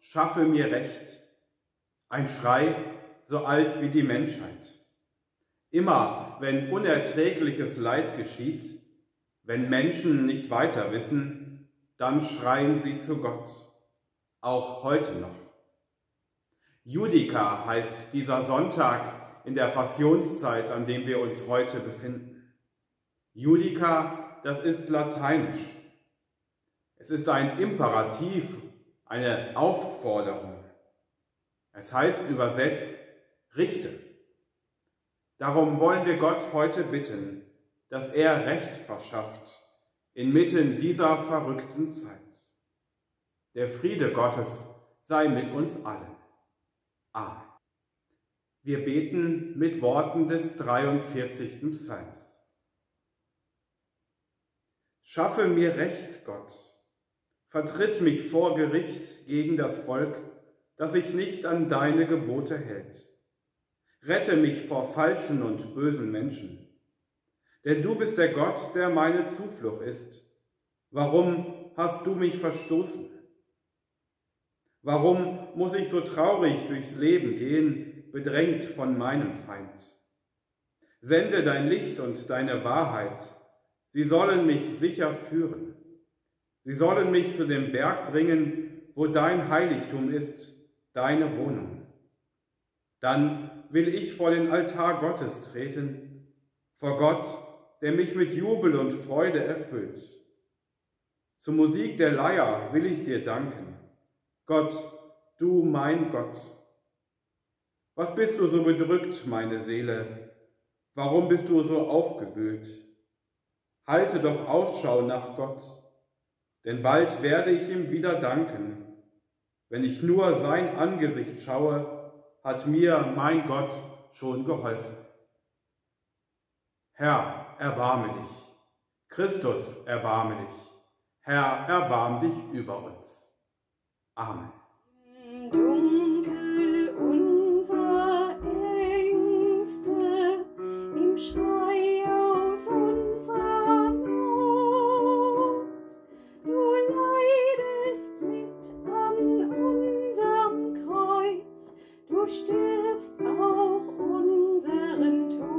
schaffe mir Recht. Ein Schrei, so alt wie die Menschheit. Immer, wenn unerträgliches Leid geschieht, wenn Menschen nicht weiter wissen, dann schreien sie zu Gott, auch heute noch. Judica heißt dieser Sonntag in der Passionszeit, an dem wir uns heute befinden. Judica, das ist lateinisch. Es ist ein Imperativ, eine Aufforderung. Es heißt übersetzt, richte. Darum wollen wir Gott heute bitten, dass er Recht verschafft inmitten dieser verrückten Zeit. Der Friede Gottes sei mit uns allen. Amen. Wir beten mit Worten des 43. Psalms. Schaffe mir Recht, Gott. Vertritt mich vor Gericht gegen das Volk, das sich nicht an deine Gebote hält. Rette mich vor falschen und bösen Menschen. Denn du bist der Gott, der meine Zuflucht ist. Warum hast du mich verstoßen? Warum muss ich so traurig durchs Leben gehen, bedrängt von meinem Feind? Sende dein Licht und deine Wahrheit, sie sollen mich sicher führen. Sie sollen mich zu dem Berg bringen, wo dein Heiligtum ist, deine Wohnung. Dann will ich vor den Altar Gottes treten, vor Gott, der mich mit Jubel und Freude erfüllt. Zur Musik der Leier will ich dir danken. Gott, du mein Gott. Was bist du so bedrückt, meine Seele? Warum bist du so aufgewühlt? Halte doch Ausschau nach Gott, denn bald werde ich ihm wieder danken. Wenn ich nur sein Angesicht schaue, hat mir mein Gott schon geholfen. Herr, erbarme dich. Christus, erbarme dich. Herr, erbarm dich über uns. Amen. Im Dunkel unserer Ängste, im Schrei aus unserer Not, du leidest mit an unserem Kreuz, du stirbst auch unseren Tod.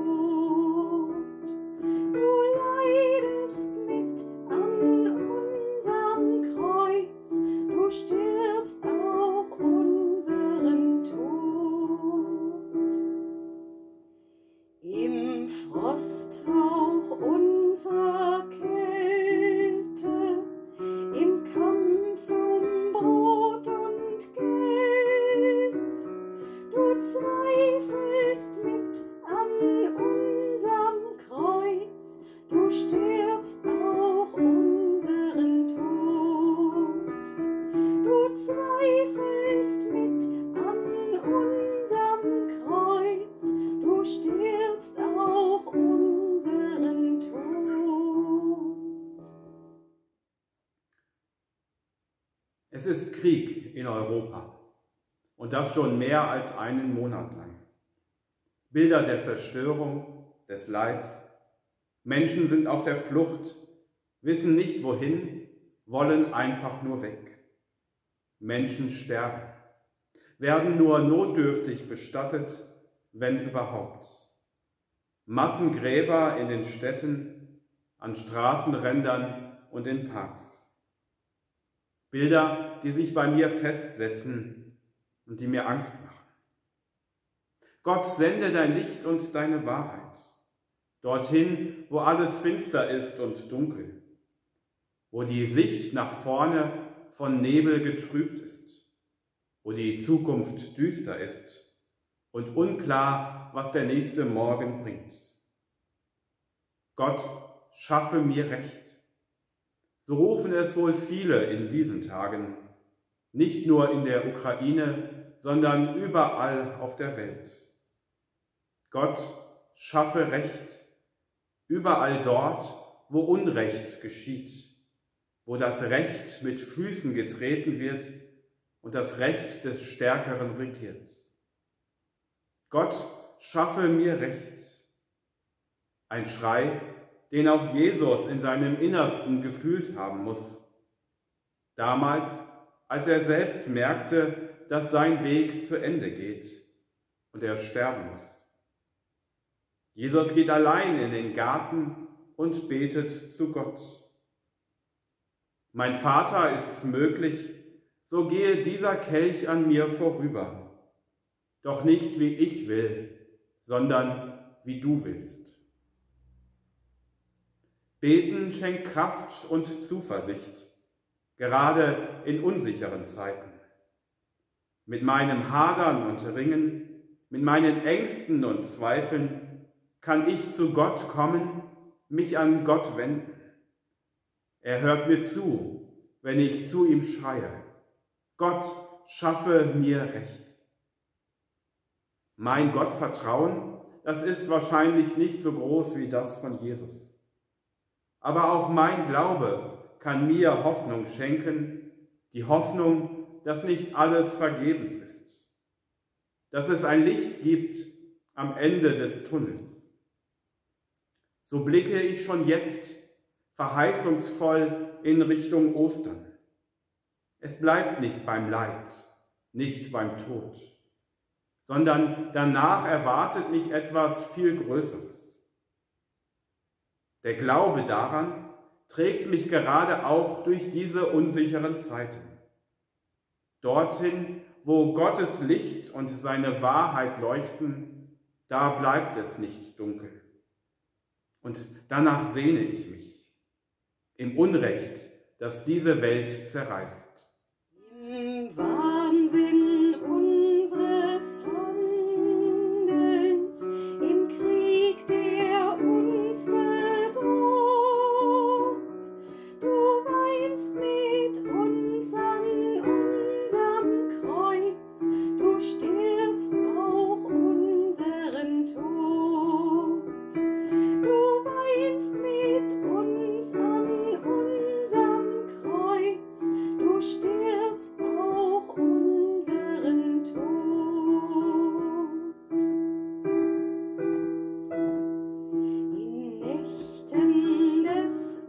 Du leidest mit an unserem Kreuz, du stirbst auch unseren Tod. Im Frosthauch unserer Kälte, im Kampf um Brot und Geld, du zweifelst mit an unserem Kreuz, du stirbst auch unseren Tod. Du zweifelst mit an unserem Kreuz, du stirbst auch unseren Tod. Es ist Krieg in Europa und das schon mehr als einen Monat lang. Bilder der Zerstörung, des Leids. Menschen sind auf der Flucht, wissen nicht wohin, wollen einfach nur weg. Menschen sterben, werden nur notdürftig bestattet, wenn überhaupt. Massengräber in den Städten, an Straßenrändern und in Parks. Bilder, die sich bei mir festsetzen und die mir Angst machen. Gott, sende dein Licht und deine Wahrheit, dorthin, wo alles finster ist und dunkel, wo die Sicht nach vorne von Nebel getrübt ist, wo die Zukunft düster ist und unklar, was der nächste Morgen bringt. Gott, schaffe mir Recht. So rufen es wohl viele in diesen Tagen, nicht nur in der Ukraine, sondern überall auf der Welt. Gott, schaffe Recht, überall dort, wo Unrecht geschieht, wo das Recht mit Füßen getreten wird und das Recht des Stärkeren regiert. Gott, schaffe mir Recht. Ein Schrei, den auch Jesus in seinem Innersten gefühlt haben muss. Damals, als er selbst merkte, dass sein Weg zu Ende geht und er sterben muss. Jesus geht allein in den Garten und betet zu Gott. Mein Vater, ist's möglich, so gehe dieser Kelch an mir vorüber, doch nicht wie ich will, sondern wie du willst. Beten schenkt Kraft und Zuversicht, gerade in unsicheren Zeiten. Mit meinem Hadern und Ringen, mit meinen Ängsten und Zweifeln kann ich zu Gott kommen, mich an Gott wenden. Er hört mir zu, wenn ich zu ihm schreie: Gott, schaffe mir Recht. Mein Gottvertrauen, das ist wahrscheinlich nicht so groß wie das von Jesus. Aber auch mein Glaube kann mir Hoffnung schenken, die Hoffnung, dass nicht alles vergebens ist, dass es ein Licht gibt am Ende des Tunnels. So blicke ich schon jetzt verheißungsvoll in Richtung Ostern. Es bleibt nicht beim Leid, nicht beim Tod, sondern danach erwartet mich etwas viel Größeres. Der Glaube daran trägt mich gerade auch durch diese unsicheren Zeiten. Dorthin, wo Gottes Licht und seine Wahrheit leuchten, da bleibt es nicht dunkel. Und danach sehne ich mich, im Unrecht, das diese Welt zerreißt. Im Wahnsinn unseres Handelns, im Krieg, der uns bedroht, du weinst mit uns an unserem Kreuz, du stirbst auch unseren Tod. Du weinst mit uns an unserem Kreuz, du stirbst auch unseren Tod. In Nächten des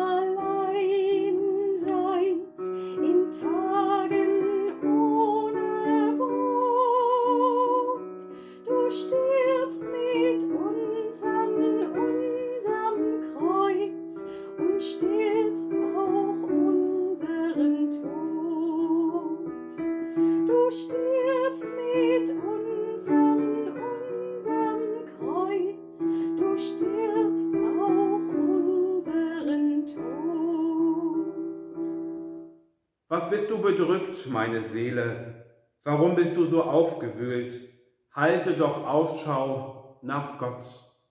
Alleinseins, in Tagen ohne Brot, du stirbst mit uns an unserem Kreuz und stirbst auch unseren Tod. Du stirbst mit uns an unserem Kreuz, du stirbst auch unseren Tod. Was bist du bedrückt, meine Seele? Warum bist du so aufgewühlt? Halte doch Ausschau nach Gott.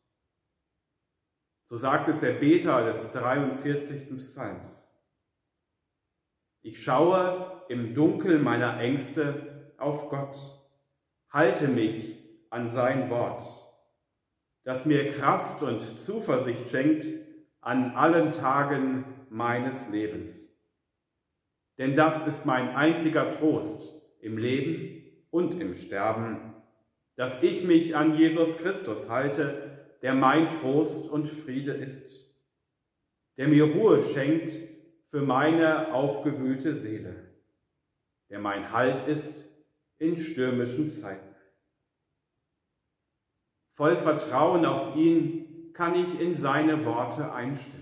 So sagt es der Beter des 43. Psalms. Ich schaue im Dunkel meiner Ängste auf Gott, halte mich an sein Wort, das mir Kraft und Zuversicht schenkt an allen Tagen meines Lebens. Denn das ist mein einziger Trost im Leben und im Sterben, dass ich mich an Jesus Christus halte, der mein Trost und Friede ist, der mir Ruhe schenkt für meine aufgewühlte Seele, der mein Halt ist in stürmischen Zeiten. Voll Vertrauen auf ihn kann ich in seine Worte einstimmen.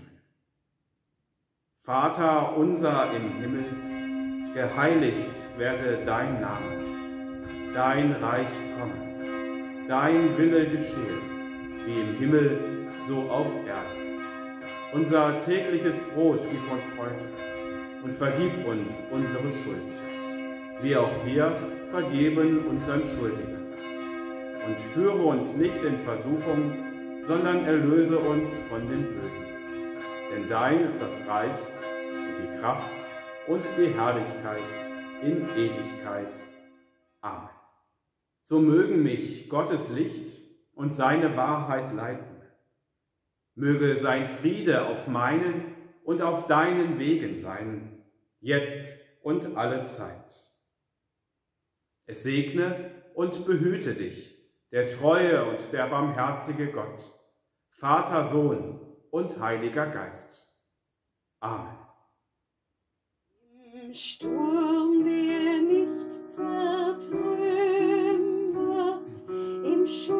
Vater unser im Himmel, geheiligt werde dein Name, dein Reich komme, dein Wille geschehe, wie im Himmel, so auf Erden. Unser tägliches Brot gib uns heute und vergib uns unsere Schuld, wie auch wir vergeben unseren Schuldigen. Und führe uns nicht in Versuchung, sondern erlöse uns von dem Bösen. Denn dein ist das Reich und die Kraft und die Herrlichkeit in Ewigkeit. Amen. So mögen mich Gottes Licht und seine Wahrheit leiten. Möge sein Friede auf meinen und auf deinen Wegen sein, jetzt und alle Zeit. Es segne und behüte dich, der treue und der barmherzige Gott, Vater, Sohn und Heiliger Geist. Amen. im Sturm, der nicht zertrümmert, im Schutz